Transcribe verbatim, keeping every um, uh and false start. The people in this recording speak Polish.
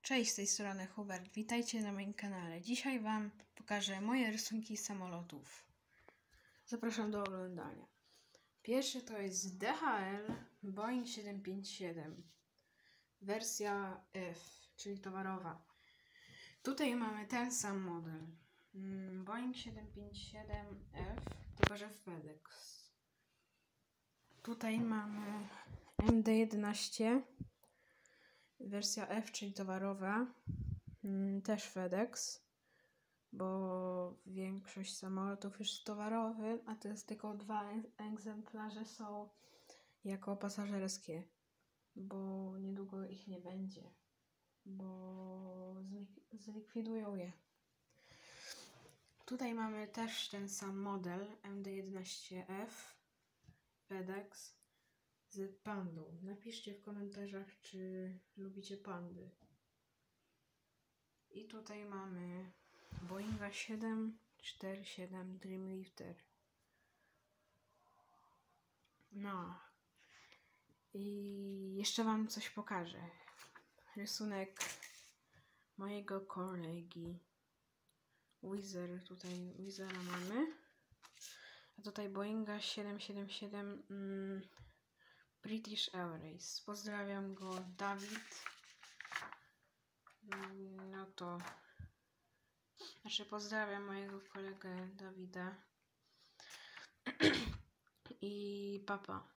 Cześć, z tej strony Hubert, witajcie na moim kanale. Dzisiaj Wam pokażę moje rysunki samolotów. Zapraszam do oglądania. Pierwszy to jest D H L Boeing siedem pięć siedem, wersja F, czyli towarowa. Tutaj mamy ten sam model, Boeing siedem pięć siedem F, tylko że FedEx. Tutaj mamy M D jedenaście, wersja F, czyli towarowa, też FedEx, bo większość samolotów już jest towarowy, a to jest tylko dwa egzemplarze są jako pasażerskie, bo niedługo ich nie będzie, bo zlikwidują je. Tutaj mamy też ten sam model M D jedenaście F FedEx z pandą. Napiszcie w komentarzach, czy lubicie pandy. I tutaj mamy Boeinga siedem cztery siedem Dreamlifter. No. I jeszcze Wam coś pokażę. Rysunek mojego kolegi. Wizzer, tutaj Wizzera mamy. A tutaj Boeinga siedem siedem siedem mm, British Airways. Pozdrawiam go, Dawid. No to znaczy pozdrawiam mojego kolegę Dawida i papa.